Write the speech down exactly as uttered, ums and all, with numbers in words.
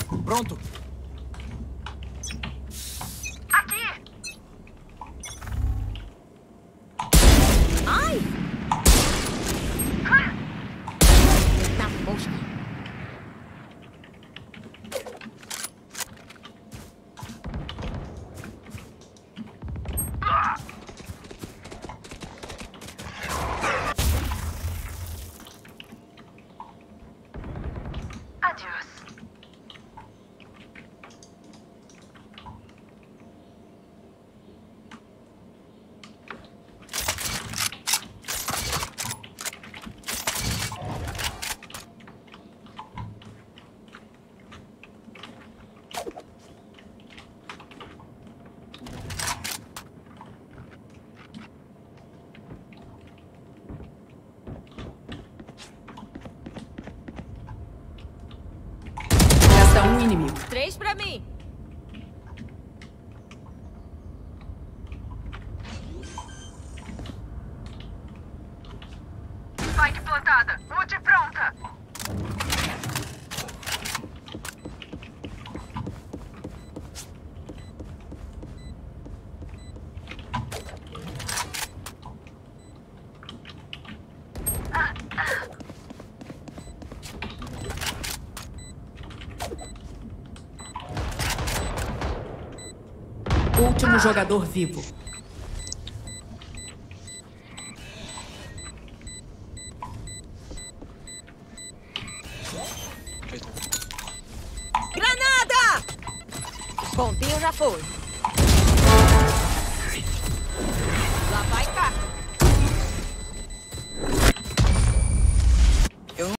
Pronto. Aqui! Ai! Eita, poxa. Resta um inimigo. Três pra mim. Spike plantada. Ult pronta. Último jogador vivo. Granada! Pontinho já foi.